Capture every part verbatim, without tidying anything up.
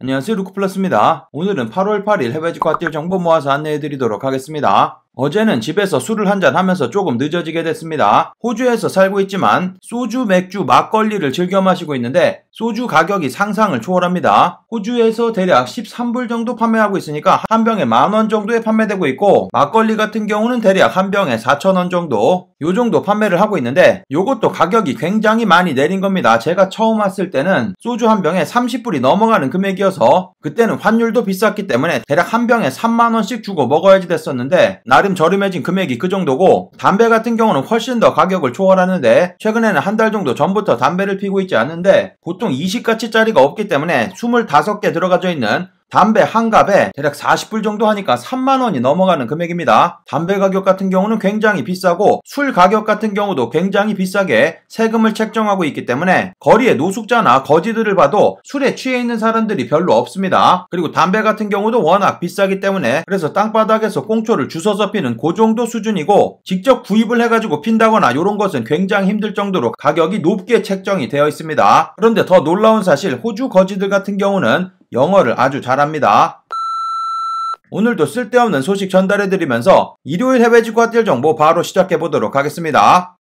안녕하세요, 루크플러스입니다. 오늘은 팔월 팔일 해외 직구핫딜 정보 모아서 안내해드리도록 하겠습니다. 어제는 집에서 술을 한잔 하면서 조금 늦어지게 됐습니다. 호주에서 살고 있지만 소주, 맥주, 막걸리를 즐겨 마시고 있는데 소주 가격이 상상을 초월합니다. 호주에서 대략 십삼 불 정도 판매하고 있으니까 한 병에 만 원 정도에 판매되고 있고, 막걸리 같은 경우는 대략 한 병에 사천 원 정도 요 정도 판매를 하고 있는데, 요것도 가격이 굉장히 많이 내린 겁니다. 제가 처음 왔을 때는 소주 한 병에 삼십 불이 넘어가는 금액이어서 그때는 환율도 비쌌기 때문에 대략 한 병에 삼만 원씩 주고 먹어야지 됐었는데 나름 저렴해진 금액이 그 정도고, 담배 같은 경우는 훨씬 더 가격을 초월하는데 최근에는 한 달 정도 전부터 담배를 피고 있지 않는데 보통 이십 가치짜리가 없기 때문에 스물다섯 개 들어가져 있는 담배 한 갑에 대략 사십 불 정도 하니까 삼만 원이 넘어가는 금액입니다. 담배 가격 같은 경우는 굉장히 비싸고 술 가격 같은 경우도 굉장히 비싸게 세금을 책정하고 있기 때문에 거리에 노숙자나 거지들을 봐도 술에 취해 있는 사람들이 별로 없습니다. 그리고 담배 같은 경우도 워낙 비싸기 때문에 그래서 땅바닥에서 꽁초를 주워서 피는 그 정도 수준이고, 직접 구입을 해가지고 핀다거나 이런 것은 굉장히 힘들 정도로 가격이 높게 책정이 되어 있습니다. 그런데 더 놀라운 사실, 호주 거지들 같은 경우는 영어를 아주 잘합니다. 오늘도 쓸데없는 소식 전달해드리면서 일요일 해외 직구핫딜 정보 바로 시작해보도록 하겠습니다.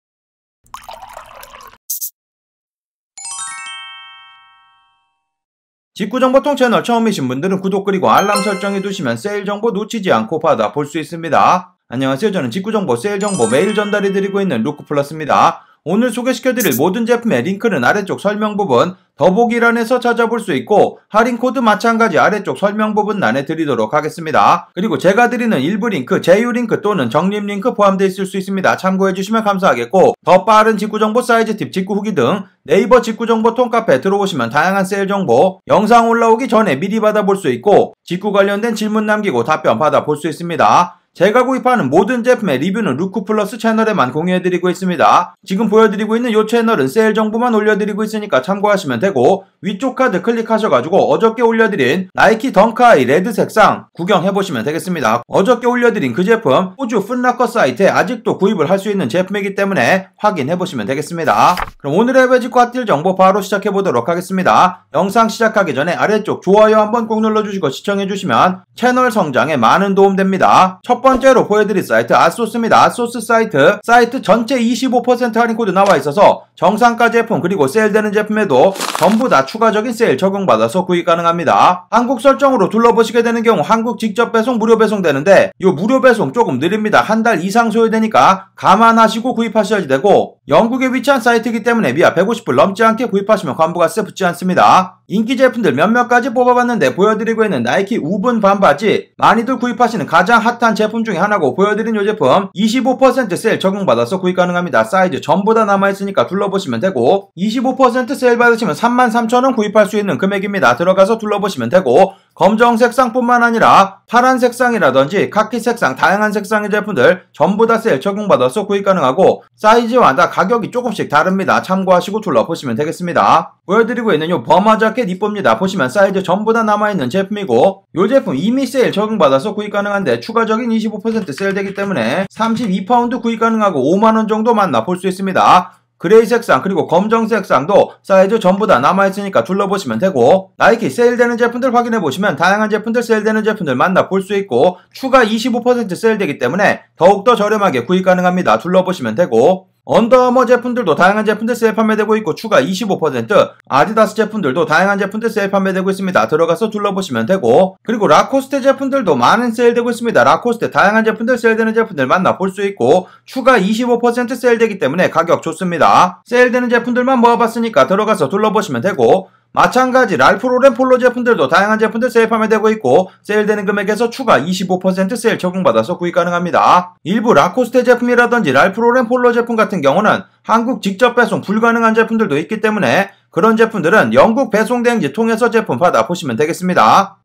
직구정보통 채널 처음이신 분들은 구독 그리고 알람 설정해두시면 세일 정보 놓치지 않고 받아볼 수 있습니다. 안녕하세요, 저는 직구정보, 세일 정보 매일 전달해드리고 있는 루크플러스입니다. 오늘 소개시켜드릴 모든 제품의 링크는 아래쪽 설명 부분 더보기란에서 찾아볼 수 있고, 할인코드 마찬가지 아래쪽 설명 부분란에 드리도록 하겠습니다. 그리고 제가 드리는 일부 링크, 제휴 링크 또는 적립 링크 포함되어 있을 수 있습니다. 참고해주시면 감사하겠고, 더 빠른 직구정보, 사이즈 팁, 직구 후기 등 네이버 직구정보 통카페 들어오시면 다양한 세일 정보 영상 올라오기 전에 미리 받아볼 수 있고, 직구 관련된 질문 남기고 답변 받아볼 수 있습니다. 제가 구입하는 모든 제품의 리뷰는 루크플러스 채널에만 공유해드리고 있습니다. 지금 보여드리고 있는 이 채널은 세일 정보만 올려드리고 있으니까 참고하시면 되고, 위쪽 카드 클릭하셔가지고 어저께 올려드린 나이키 덩크하이 레드 색상 구경해보시면 되겠습니다. 어저께 올려드린 그 제품 호주 풋라커 사이트에 아직도 구입을 할 수 있는 제품이기 때문에 확인해보시면 되겠습니다. 그럼 오늘의 해외 직구핫딜 정보 바로 시작해보도록 하겠습니다. 영상 시작하기 전에 아래쪽 좋아요 한번 꼭 눌러주시고 시청해주시면 채널 성장에 많은 도움됩니다. 첫 번째로 보여드릴 사이트 아소스입니다. 아소스 사이트 사이트 전체 이십오 퍼센트 할인 코드 나와 있어서 정상가 제품 그리고 세일되는 제품에도 전부 다 추가적인 세일 적용받아서 구입 가능합니다. 한국 설정으로 둘러보시게 되는 경우 한국 직접 배송 무료 배송 되는데 이 무료 배송 조금 느립니다. 한 달 이상 소요되니까 감안하시고 구입하셔야지 되고, 영국에 위치한 사이트이기 때문에 미아 백오십 불 넘지 않게 구입하시면 관부가세 붙지 않습니다. 인기 제품들 몇몇 가지 뽑아봤는데 보여드리고 있는 나이키 우분 반바지 많이들 구입하시는 가장 핫한 제품 중에 하나고, 보여드린 이 제품 이십오 퍼센트 세일 적용받아서 구입 가능합니다. 사이즈 전부 다 남아있으니까 둘러보시면 되고, 이십오 퍼센트 세일 받으시면 삼만 삼천 원 구입할 수 있는 금액입니다. 들어가서 둘러보시면 되고, 검정 색상뿐만 아니라 파란 색상이라든지 카키 색상 다양한 색상의 제품들 전부 다 세일 적용받아서 구입 가능하고, 사이즈마다 가격이 조금씩 다릅니다. 참고하시고 둘러보시면 되겠습니다. 보여드리고 있는 이 버마 자켓 이쁩니다. 보시면 사이즈 전부 다 남아있는 제품이고, 이 제품 이미 세일 적용받아서 구입 가능한데 추가적인 이십오 퍼센트 세일되기 때문에 삼십이 파운드 구입 가능하고 오만 원 정도 만나볼 수 있습니다. 그레이 색상 그리고 검정 색상도 사이즈 전부 다 남아있으니까 둘러보시면 되고, 나이키 세일되는 제품들 확인해보시면 다양한 제품들 세일되는 제품들 만나볼 수 있고, 추가 이십오 퍼센트 세일되기 때문에 더욱더 저렴하게 구입 가능합니다. 둘러보시면 되고, 언더아머 제품들도 다양한 제품들 세일 판매되고 있고 추가 이십오 퍼센트, 아디다스 제품들도 다양한 제품들 세일 판매되고 있습니다. 들어가서 둘러보시면 되고, 그리고 라코스테 제품들도 많은 세일되고 있습니다. 라코스테 다양한 제품들 세일되는 제품들 만나볼 수 있고 추가 이십오 퍼센트 세일되기 때문에 가격 좋습니다. 세일되는 제품들만 모아봤으니까 들어가서 둘러보시면 되고, 마찬가지 랄프 로렌 폴로 제품들도 다양한 제품들 세일 판매되고 있고 세일되는 금액에서 추가 이십오 퍼센트 세일 적용받아서 구입 가능합니다. 일부 라코스테 제품이라든지 랄프 로렌 폴로 제품 같은 경우는 한국 직접 배송 불가능한 제품들도 있기 때문에 그런 제품들은 영국 배송 대행지 통해서 제품 받아보시면 되겠습니다.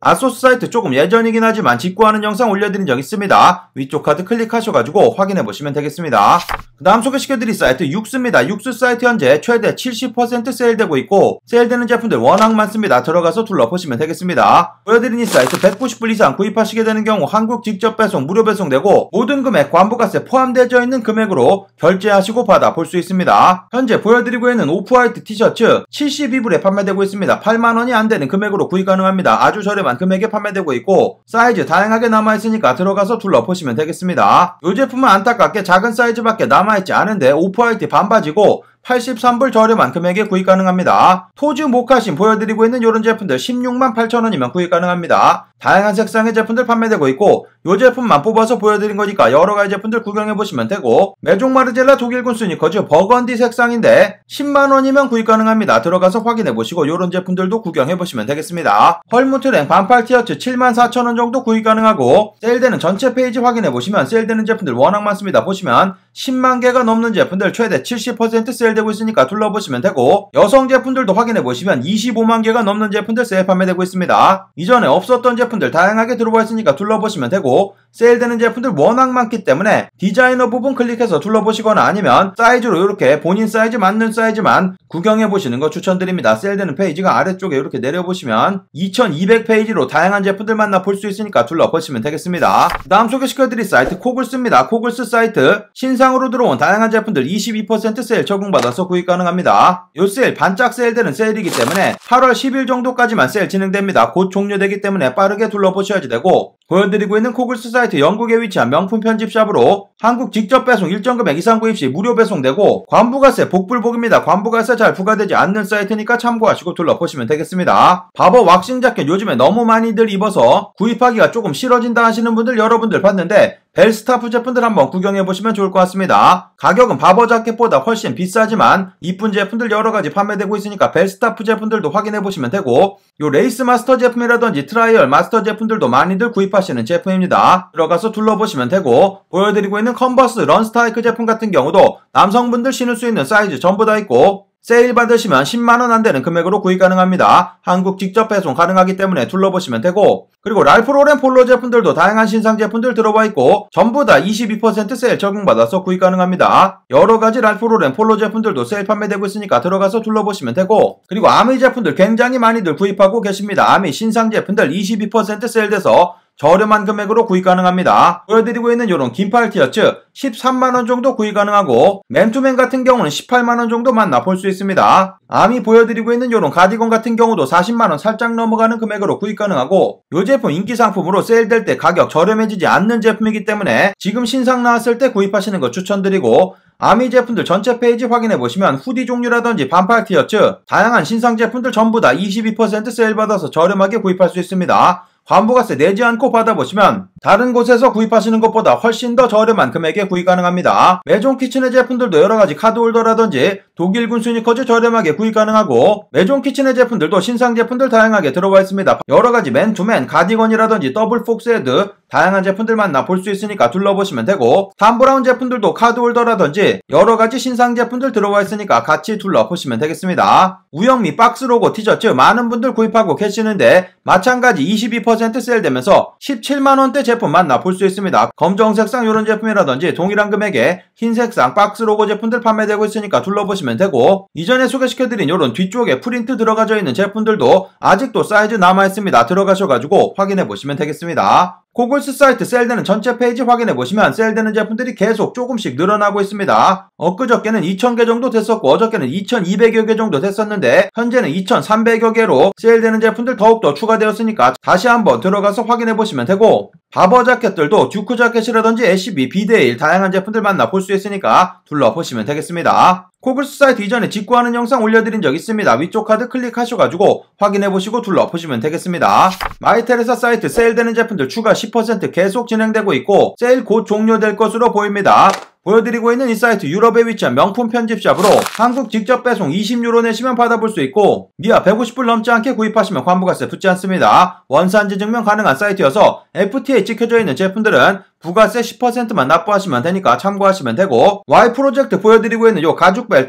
아소스 사이트 조금 예전이긴 하지만 직구하는 영상 올려드린 적 있습니다. 위쪽 카드 클릭하셔가지고 확인해보시면 되겠습니다. 그 다음 소개시켜드릴 사이트 육스입니다. 육스 사이트 현재 최대 칠십 퍼센트 세일되고 있고 세일되는 제품들 워낙 많습니다. 들어가서 둘러보시면 되겠습니다. 보여드린 이 사이트 백구십 불 이상 구입하시게 되는 경우 한국 직접 배송 무료 배송되고 모든 금액 관부가세 포함되어 있는 금액으로 결제하시고 받아볼 수 있습니다. 현재 보여드리고 있는 오프화이트 티셔츠 칠십이 불에 판매되고 있습니다. 팔만 원이 안되는 금액으로 구입 가능합니다. 아주 저렴한 금액에 판매되고 있고 사이즈 다양하게 남아있으니까 들어가서 둘러보시면 되겠습니다. 이 제품은 안타깝게 작은 사이즈밖에 남아있지 않은데 오프화이트 반바지고 팔십삼 불 저렴한 금액에 구입 가능합니다. 토즈 모카신 보여드리고 있는 이런 제품들 십육만 팔천 원이면 구입 가능합니다. 다양한 색상의 제품들 판매되고 있고 이 제품만 뽑아서 보여드린 거니까 여러가지 제품들 구경해보시면 되고 메종 마르젤라 독일군 스니커즈 버건디 색상인데 십만 원이면 구입 가능합니다. 들어가서 확인해보시고 이런 제품들도 구경해보시면 되겠습니다. 헐무트랭 반팔 티셔츠 칠만 사천 원 정도 구입 가능하고 세일되는 전체 페이지 확인해보시면 세일되는 제품들 워낙 많습니다. 보시면 십만 개가 넘는 제품들 최대 칠십 퍼센트 세일되고 있으니까 둘러보시면 되고 여성 제품들도 확인해보시면 이십오만 개가 넘는 제품들 세일 판매되고 있습니다. 이전에 없었던 제품들 다양하게 들어와 있으니까 둘러보시면 되고 세일되는 제품들 워낙 많기 때문에 디자이너 부분 클릭해서 둘러보시거나 아니면 사이즈로 이렇게 본인 사이즈 맞는 사이즈만 구경해보시는 거 추천드립니다. 세일되는 페이지가 아래쪽에 이렇게 내려보시면 이천이백 페이지로 다양한 제품들 만나볼 수 있으니까 둘러보시면 되겠습니다. 다음 소개시켜드릴 사이트 코글스입니다. 코글스 사이트 신상으로 들어온 다양한 제품들 이십이 퍼센트 세일 적용받아서 구입 가능합니다. 이 세일 반짝 세일되는 세일이기 때문에 팔월 십일 정도까지만 세일 진행됩니다. 곧 종료되기 때문에 빠르게 둘러보셔야지 되고 보여드리고 있는 코글스 사이트 영국에 위치한 명품 편집샵으로 한국 직접 배송 일정 금액 이상 구입 시 무료 배송되고 관부가세 복불복입니다. 관부가세 잘 부과되지 않는 사이트니까 참고하시고 둘러보시면 되겠습니다. 바버 왁싱 자켓 요즘에 너무 많이들 입어서 구입하기가 조금 싫어진다 하시는 분들 여러분들 봤는데 벨스타프 제품들 한번 구경해보시면 좋을 것 같습니다. 가격은 바버 자켓보다 훨씬 비싸지만 이쁜 제품들 여러가지 판매되고 있으니까 벨스타프 제품들도 확인해보시면 되고 요 레이스 마스터 제품이라든지 트라이얼 마스터 제품들도 많이들 구입하시는 제품입니다. 들어가서 둘러보시면 되고 보여드리고 있는 컨버스 런스타이크 제품 같은 경우도 남성분들 신을 수 있는 사이즈 전부 다 있고 세일 받으시면 십만 원 안되는 금액으로 구입 가능합니다. 한국 직접 배송 가능하기 때문에 둘러보시면 되고 그리고 랄프 로렌 폴로 제품들도 다양한 신상 제품들 들어와 있고 전부 다 이십이 퍼센트 세일 적용받아서 구입 가능합니다. 여러가지 랄프 로렌 폴로 제품들도 세일 판매되고 있으니까 들어가서 둘러보시면 되고 그리고 아미 제품들 굉장히 많이들 구입하고 계십니다. 아미 신상 제품들 이십이 퍼센트 세일돼서 저렴한 금액으로 구입 가능합니다. 보여드리고 있는 이런 긴팔 티셔츠 십삼만 원 정도 구입 가능하고 맨투맨 같은 경우는 십팔만 원 정도 만나볼 수 있습니다. 아미 보여드리고 있는 이런 가디건 같은 경우도 사십만 원 살짝 넘어가는 금액으로 구입 가능하고 이 제품 인기 상품으로 세일될 때 가격 저렴해지지 않는 제품이기 때문에 지금 신상 나왔을 때 구입하시는 거 추천드리고 아미 제품들 전체 페이지 확인해보시면 후디 종류라든지 반팔 티셔츠 다양한 신상 제품들 전부 다 이십이 퍼센트 세일 받아서 저렴하게 구입할 수 있습니다. 관부가세 내지 않고 받아보시면 다른 곳에서 구입하시는 것보다 훨씬 더 저렴한 금액에 구입 가능합니다. 메종 키친의 제품들도 여러가지 카드홀더라든지 독일군 스니커즈 저렴하게 구입 가능하고 메종 키친의 제품들도 신상 제품들 다양하게 들어와 있습니다. 여러가지 맨투맨, 가디건이라든지 더블 폭스헤드 다양한 제품들 만나볼 수 있으니까 둘러보시면 되고 탐브라운 제품들도 카드홀더라든지 여러가지 신상 제품들 들어와 있으니까 같이 둘러보시면 되겠습니다. 우영미 박스로고 티셔츠 많은 분들 구입하고 계시는데 마찬가지 이십이 퍼센트 세일되면서 십칠만 원대 제품 만나볼 수 있습니다. 검정색상 이런 제품이라든지 동일한 금액에 흰색상 박스로고 제품들 판매되고 있으니까 둘러보시면 되고 이전에 소개시켜드린 이런 뒤쪽에 프린트 들어가져 있는 제품들도 아직도 사이즈 남아있습니다. 들어가셔가지고 확인해보시면 되겠습니다. 코글스 사이트 세일되는 전체 페이지 확인해보시면 세일되는 제품들이 계속 조금씩 늘어나고 있습니다. 엊그저께는 이천 개 정도 됐었고 어저께는 이천이백여 개 정도 됐었는데 현재는 이천삼백여 개로 세일되는 제품들 더욱더 추가되었으니까 다시 한번 들어가서 확인해보시면 되고 바버 자켓들도 듀크 자켓이라든지 애쉬비, 비데일 다양한 제품들 만나볼 수 있으니까 둘러보시면 되겠습니다. 코글스 사이트 이전에 직구하는 영상 올려드린 적 있습니다. 위쪽 카드 클릭하셔가지고 확인해보시고 둘러보시면 되겠습니다. 마이테레사 사이트 세일되는 제품들 추가 십 퍼센트 계속 진행되고 있고 세일 곧 종료될 것으로 보입니다. 보여드리고 있는 이 사이트 유럽에 위치한 명품 편집샵으로 한국 직접 배송 이십 유로 내시면 받아볼 수 있고 미아 백오십 불 넘지 않게 구입하시면 관부가세 붙지 않습니다. 원산지 증명 가능한 사이트여서 에프티에이 찍혀져 있는 제품들은 부가세 십 퍼센트만 납부하시면 되니까 참고하시면 되고 와이 프로젝트 보여드리고 있는 요 가죽 벨트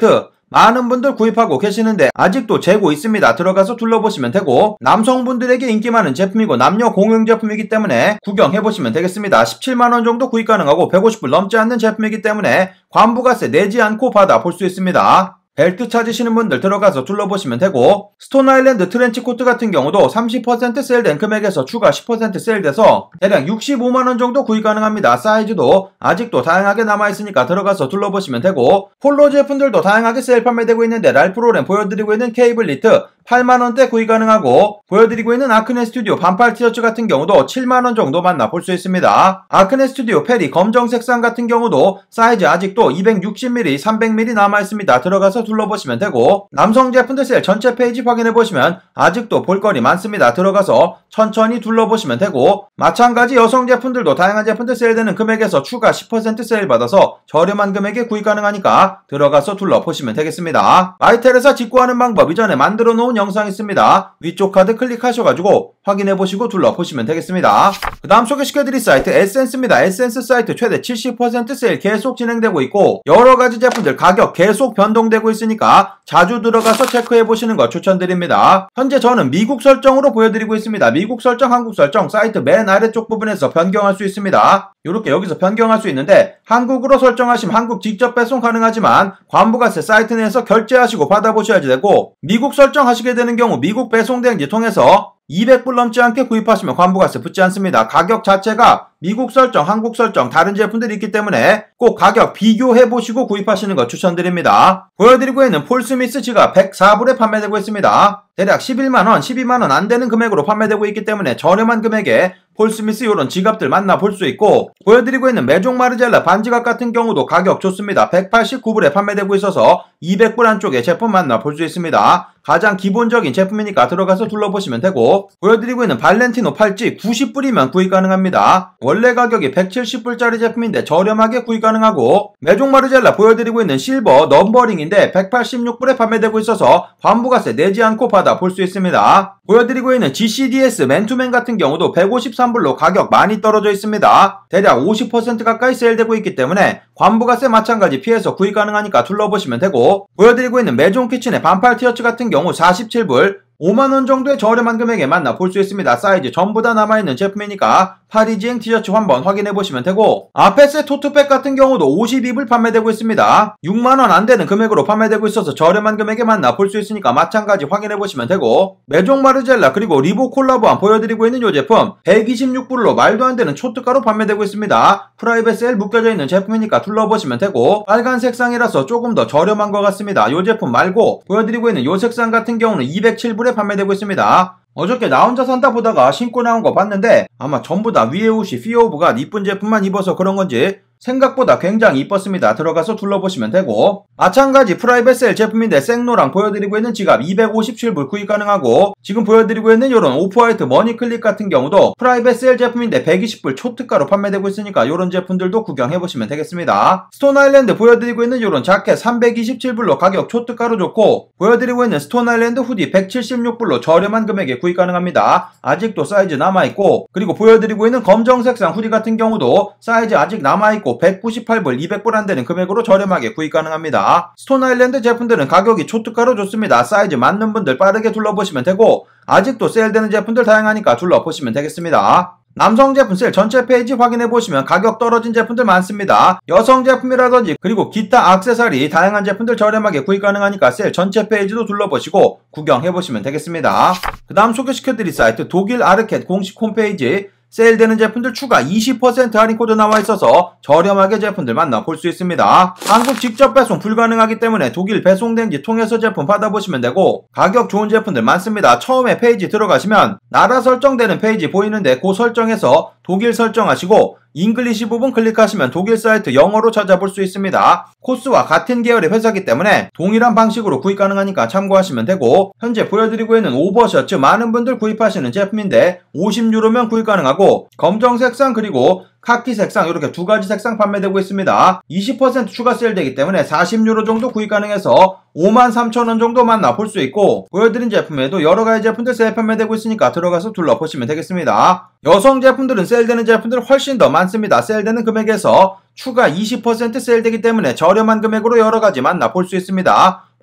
많은 분들 구입하고 계시는데 아직도 재고 있습니다. 들어가서 둘러보시면 되고, 남성분들에게 인기 많은 제품이고 남녀 공용 제품이기 때문에 구경해보시면 되겠습니다. 십칠만 원 정도 구입 가능하고 백오십 불 넘지 않는 제품이기 때문에 관부가세 내지 않고 받아볼 수 있습니다. 벨트 찾으시는 분들 들어가서 둘러보시면 되고, 스톤 아일랜드 트렌치 코트 같은 경우도 삼십 퍼센트 세일된 금액에서 추가 십 퍼센트 세일돼서 대략 육십오만 원 정도 구입 가능합니다. 사이즈도 아직도 다양하게 남아있으니까 들어가서 둘러보시면 되고, 폴로 제품들도 다양하게 세일 판매되고 있는데 랄프 로렌 보여드리고 있는 케이블 니트 팔만 원대 구입 가능하고, 보여드리고 있는 아크네 스튜디오 반팔 티셔츠 같은 경우도 칠만 원 정도 만나볼 수 있습니다. 아크네 스튜디오 페리 검정 색상 같은 경우도 사이즈 아직도 이백육십 밀리미터, 삼백 밀리미터 남아있습니다. 들어가서 둘러보시면 되고, 남성 제품들 세일 전체 페이지 확인해보시면 아직도 볼거리 많습니다. 들어가서 천천히 둘러보시면 되고, 마찬가지 여성 제품들도 다양한 제품들 세일되는 금액에서 추가 십 퍼센트 세일 받아서 저렴한 금액에 구입 가능하니까 들어가서 둘러보시면 되겠습니다. 마이텔에서 직구하는 방법 이전에 만들어 놓은 영상 있습니다. 위쪽 카드 클릭하셔가지고 확인해보시고 둘러보시면 되겠습니다. 그 다음 소개시켜드릴 사이트 에센스입니다. 에센스 사이트 최대 칠십 퍼센트 세일 계속 진행되고 있고, 여러가지 제품들 가격 계속 변동되고 있으니까 자주 들어가서 체크해보시는 거 추천드립니다. 현재 저는 미국 설정으로 보여드리고 있습니다. 미국 설정, 한국 설정 사이트 맨 아래쪽 부분에서 변경할 수 있습니다. 이렇게 여기서 변경할 수 있는데, 한국으로 설정하시면 한국 직접 배송 가능하지만 관부가세 사이트 내에서 결제하시고 받아보셔야지 되고, 미국 설정하시게 되는 경우 미국 배송대행지 통해서 이백 불 넘지 않게 구입하시면 관부가세 붙지 않습니다. 가격 자체가 미국 설정, 한국 설정 다른 제품들이 있기 때문에 꼭 가격 비교해보시고 구입하시는 거 추천드립니다. 보여드리고 있는 폴 스미스 지갑 백사 불에 판매되고 있습니다. 대략 십일만 원, 십이만 원 안 되는 금액으로 판매되고 있기 때문에 저렴한 금액에 폴 스미스 이런 지갑들 만나볼 수 있고, 보여드리고 있는 메종 마르젤라 반지갑 같은 경우도 가격 좋습니다. 백팔십구 불에 판매되고 있어서 이백 불 안쪽에 제품 만나볼 수 있습니다. 가장 기본적인 제품이니까 들어가서 둘러보시면 되고, 보여드리고 있는 발렌티노 팔찌 구십 불이면 구입 가능합니다. 원래 가격이 백칠십 불짜리 제품인데 저렴하게 구입 가능하고, 메종 마르젤라 보여드리고 있는 실버 넘버링인데 백팔십육 불에 판매되고 있어서 관부가세 내지 않고 받아볼 수 있습니다. 보여드리고 있는 지씨디에스 맨투맨 같은 경우도 백오십삼 불로 가격 많이 떨어져 있습니다. 대략 오십 퍼센트 가까이 세일되고 있기 때문에 관부가세 마찬가지 피해서 구입 가능하니까 둘러보시면 되고, 보여드리고 있는 메종 키친의 반팔 티셔츠 같은 경우 사십칠 불, 오만 원 정도의 저렴한 금액에 만나볼 수 있습니다. 사이즈 전부 다 남아있는 제품이니까 파리지행 티셔츠 한번 확인해보시면 되고, 아페세 토트백 같은 경우도 오십이 불 판매되고 있습니다. 육만 원 안 되는 금액으로 판매되고 있어서 저렴한 금액에 만나볼 수 있으니까 마찬가지 확인해보시면 되고, 메종 마르젤라 그리고 리보 콜라보안 보여드리고 있는 이 제품 백이십육 불로 말도 안 되는 초특가로 판매되고 있습니다. 프라이빗 세일 묶여져 있는 제품이니까 둘러보시면 되고, 빨간 색상이라서 조금 더 저렴한 것 같습니다. 이 제품 말고 보여드리고 있는 이 색상 같은 경우는 이백칠 불에 판매되고 있습니다. 어저께 나 혼자 산다 보다가 신고 나온 거 봤는데 아마 전부 다 위에 옷이 피어오브가 이쁜 제품만 입어서 그런 건지 생각보다 굉장히 이뻤습니다. 들어가서 둘러보시면 되고, 마찬가지 프라이빗 세일 제품인데 생노랑 보여드리고 있는 지갑 이백오십칠 불 구입 가능하고, 지금 보여드리고 있는 이런 오프화이트 머니클립 같은 경우도 프라이빗 세일 제품인데 백이십 불 초특가로 판매되고 있으니까 이런 제품들도 구경해보시면 되겠습니다. 스톤 아일랜드 보여드리고 있는 이런 자켓 삼백이십칠 불로 가격 초특가로 좋고, 보여드리고 있는 스톤 아일랜드 후디 백칠십육 불로 저렴한 금액에 구입 가능합니다. 아직도 사이즈 남아있고, 그리고 보여드리고 있는 검정색상 후디 같은 경우도 사이즈 아직 남아있고 백구십팔 불, 이백 불 안 되는 금액으로 저렴하게 구입 가능합니다. 스톤 아일랜드 제품들은 가격이 초특가로 좋습니다. 사이즈 맞는 분들 빠르게 둘러보시면 되고, 아직도 세일되는 제품들 다양하니까 둘러보시면 되겠습니다. 남성 제품 세일 전체 페이지 확인해보시면 가격 떨어진 제품들 많습니다. 여성 제품이라든지 그리고 기타 액세서리 다양한 제품들 저렴하게 구입 가능하니까 세일 전체 페이지도 둘러보시고 구경해보시면 되겠습니다. 그 다음 소개시켜드릴 사이트 독일 아르켓 공식 홈페이지 세일되는 제품들 추가 이십 퍼센트 할인 코드 나와 있어서 저렴하게 제품들 만나볼 수 있습니다. 한국 직접 배송 불가능하기 때문에 독일 배송대행지 통해서 제품 받아보시면 되고, 가격 좋은 제품들 많습니다. 처음에 페이지 들어가시면 나라 설정되는 페이지 보이는데 그 설정에서 독일 설정하시고 잉글리시 부분 클릭하시면 독일 사이트 영어로 찾아볼 수 있습니다. 코스와 같은 계열의 회사이기 때문에 동일한 방식으로 구입 가능하니까 참고하시면 되고, 현재 보여드리고 있는 오버셔츠 많은 분들 구입하시는 제품인데 오십 유로면 구입 가능하고, 검정 색상 그리고 카키 색상 이렇게 두 가지 색상 판매되고 있습니다. 이십 퍼센트 추가 세일되기 때문에 사십 유로 정도 구입 가능해서 오만 삼천 원 정도 만나볼 수 있고, 보여드린 제품에도 여러가지 제품들 세일 판매되고 있으니까 들어가서 둘러보시면 되겠습니다. 여성 제품들은 세일되는 제품들 훨씬 더 많습니다. 세일되는 금액에서 추가 이십 퍼센트 세일되기 때문에 저렴한 금액으로 여러가지 만나볼 수 있습니다.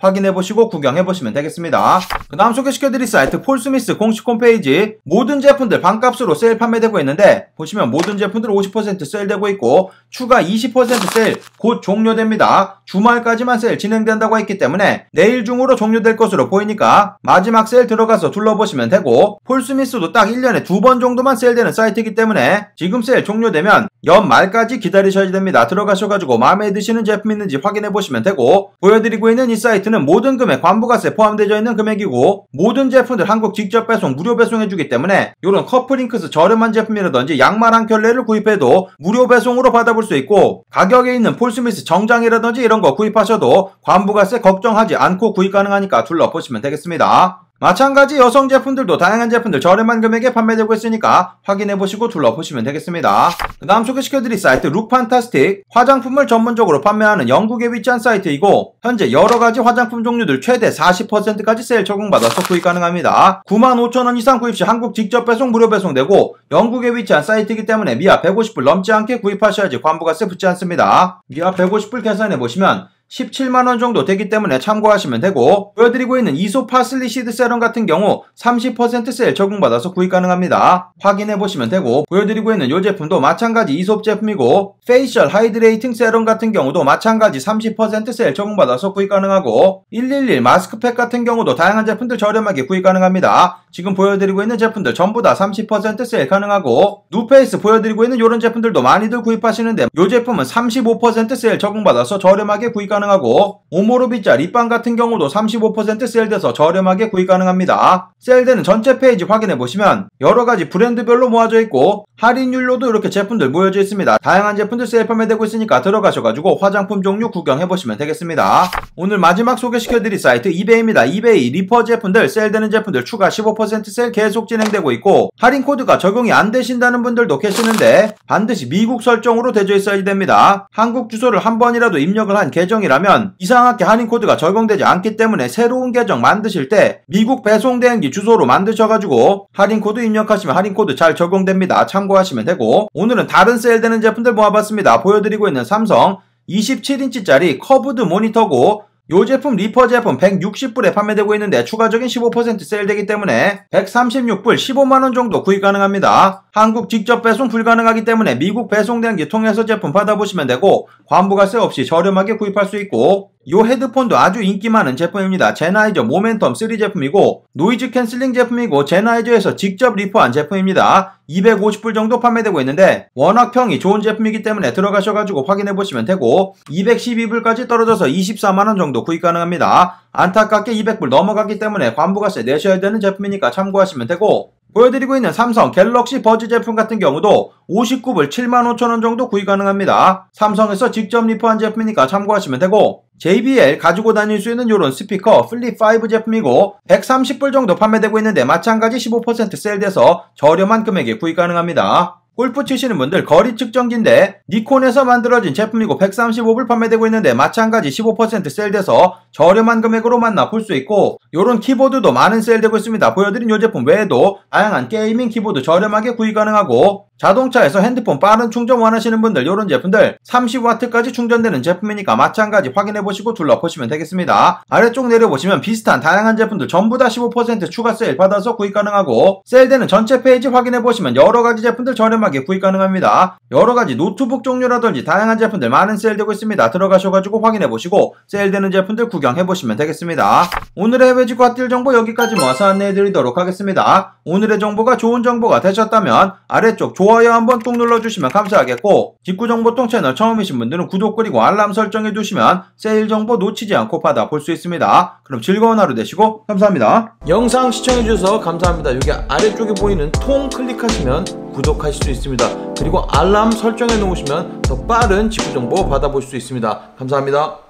확인해보시고 구경해보시면 되겠습니다. 그 다음 소개시켜드릴 사이트 폴스미스 공식 홈페이지, 모든 제품들 반값으로 세일 판매되고 있는데 보시면 모든 제품들 오십 퍼센트 세일되고 있고 추가 이십 퍼센트 세일 곧 종료됩니다. 주말까지만 세일 진행된다고 했기 때문에 내일 중으로 종료될 것으로 보이니까 마지막 세일 들어가서 둘러보시면 되고, 폴스미스도 딱 일 년에 두 번 정도만 세일되는 사이트이기 때문에 지금 세일 종료되면 연말까지 기다리셔야 됩니다. 들어가셔가지고 마음에 드시는 제품 있는지 확인해보시면 되고, 보여드리고 있는 이 사이트는 모든 금액 관부가세 포함되어 있는 금액이고 모든 제품들 한국 직접 배송 무료 배송해주기 때문에 이런 커플링크스 저렴한 제품이라든지 양말 한 켤레를 구입해도 무료 배송으로 받아볼 수 있고, 가격에 있는 폴스미스 정장이라든지 이런 거 구입하셔도 관부가세 걱정하지 않고 구입 가능하니까 둘러보시면 되겠습니다. 마찬가지 여성 제품들도 다양한 제품들 저렴한 금액에 판매되고 있으니까 확인해보시고 둘러보시면 되겠습니다. 그 다음 소개시켜드릴 사이트 룩판타스틱, 화장품을 전문적으로 판매하는 영국에 위치한 사이트이고 현재 여러가지 화장품 종류들 최대 사십 퍼센트까지 세일 적용받아서 구입 가능합니다. 구만 오천 원 이상 구입 시 한국 직접 배송 무료 배송되고 영국에 위치한 사이트이기 때문에 미아 백오십 불 넘지 않게 구입하셔야지 관부가세 붙지 않습니다. 미아 백오십 불 계산해보시면 십칠만 원 정도 되기 때문에 참고하시면 되고, 보여드리고 있는 이솝 파슬리 시드 세럼 같은 경우 삼십 퍼센트 세일 적용받아서 구입 가능합니다. 확인해보시면 되고, 보여드리고 있는 이 제품도 마찬가지 이솝 제품이고 페이셜 하이드레이팅 세럼 같은 경우도 마찬가지 삼십 퍼센트 세일 적용받아서 구입 가능하고, 일일일 마스크팩 같은 경우도 다양한 제품들 저렴하게 구입 가능합니다. 지금 보여드리고 있는 제품들 전부 다 삼십 퍼센트 세일 가능하고, 누페이스 보여드리고 있는 이런 제품들도 많이들 구입하시는데 이 제품은 삼십오 퍼센트 세일 적용받아서 저렴하게 구입 가능합니다. 가능하고, 오모로비자 립밤 같은 경우도 삼십오 퍼센트 세일돼서 저렴하게 구입 가능합니다. 세일되는 전체 페이지 확인해보시면 여러가지 브랜드별로 모아져 있고 할인율로도 이렇게 제품들 모여져 있습니다. 다양한 제품들 세일 판매되고 있으니까 들어가셔가지고 화장품 종류 구경해보시면 되겠습니다. 오늘 마지막 소개시켜드릴 사이트 이베이입니다. 이베이 리퍼 제품들 세일되는 제품들 추가 십오 퍼센트 세일 계속 진행되고 있고, 할인 코드가 적용이 안 되신다는 분들도 계시는데 반드시 미국 설정으로 되어 있어야 됩니다. 한국 주소를 한 번이라도 입력을 한 계정이라면 이상하게 할인 코드가 적용되지 않기 때문에 새로운 계정 만드실 때 미국 배송 대행지 주소로 만드셔가지고 할인 코드 입력하시면 할인 코드 잘 적용됩니다. 참고하시면 되고, 오늘은 다른 세일되는 제품들 모아봤습니다. 보여드리고 있는 삼성 이십칠 인치짜리 커브드 모니터고 이 제품 리퍼 제품 백육십 불에 판매되고 있는데 추가적인 십오 퍼센트 세일되기 때문에 백삼십육 불 십오만 원 정도 구입 가능합니다. 한국 직접 배송 불가능하기 때문에 미국 배송 대행지 통해서 제품 받아보시면 되고 관부가세 없이 저렴하게 구입할 수 있고, 이 헤드폰도 아주 인기 많은 제품입니다. 제나이저 모멘텀 쓰리 제품이고 노이즈 캔슬링 제품이고 제나이저에서 직접 리퍼한 제품입니다. 이백오십 불 정도 판매되고 있는데 워낙 평이 좋은 제품이기 때문에 들어가셔가지고 확인해보시면 되고, 이백십이 불까지 떨어져서 이십사만 원 정도 구입 가능합니다. 안타깝게 이백 불 넘어갔기 때문에 관부가세 내셔야 되는 제품이니까 참고하시면 되고, 보여드리고 있는 삼성 갤럭시 버즈 제품 같은 경우도 오십구 불 칠만 오천 원 정도 구입 가능합니다. 삼성에서 직접 리퍼한 제품이니까 참고하시면 되고, 제이비엘 가지고 다닐 수 있는 이런 스피커 플립 파이브 제품이고 백삼십 불 정도 판매되고 있는데 마찬가지 십오 퍼센트 세일돼서 저렴한 금액에 구입 가능합니다. 골프 치시는 분들 거리 측정기인데 니콘에서 만들어진 제품이고 백삼십오 불 판매되고 있는데 마찬가지 십오 퍼센트 세일돼서 저렴한 금액으로 만나볼 수 있고, 요런 키보드도 많은 세일되고 있습니다. 보여드린 이 제품 외에도 다양한 게이밍 키보드 저렴하게 구입 가능하고, 자동차에서 핸드폰 빠른 충전 원하시는 분들 이런 제품들 삼십 와트까지 충전되는 제품이니까 마찬가지 확인해보시고 둘러보시면 되겠습니다. 아래쪽 내려보시면 비슷한 다양한 제품들 전부 다 십오 퍼센트 추가 세일 받아서 구입 가능하고, 세일되는 전체 페이지 확인해보시면 여러가지 제품들 저렴하게 구입 가능합니다. 여러가지 노트북 종류라든지 다양한 제품들 많은 세일되고 있습니다. 들어가셔가지고 확인해보시고 세일되는 제품들 구경해보시면 되겠습니다. 오늘의 해외 직구 핫딜 정보 여기까지 모아서 안내해드리도록 하겠습니다. 오늘의 정보가 좋은 정보가 되셨다면 아래쪽 좋아요 한번 꾹 눌러주시면 감사하겠고, 직구정보통 채널 처음이신 분들은 구독 그리고 알람 설정해두시면 세일 정보 놓치지 않고 받아볼 수 있습니다. 그럼 즐거운 하루 되시고 감사합니다. 영상 시청해주셔서 감사합니다. 여기 아래쪽에 보이는 통 클릭하시면 구독하실 수 있습니다. 그리고 알람 설정해 놓으시면 더 빠른 직구정보 받아볼 수 있습니다. 감사합니다.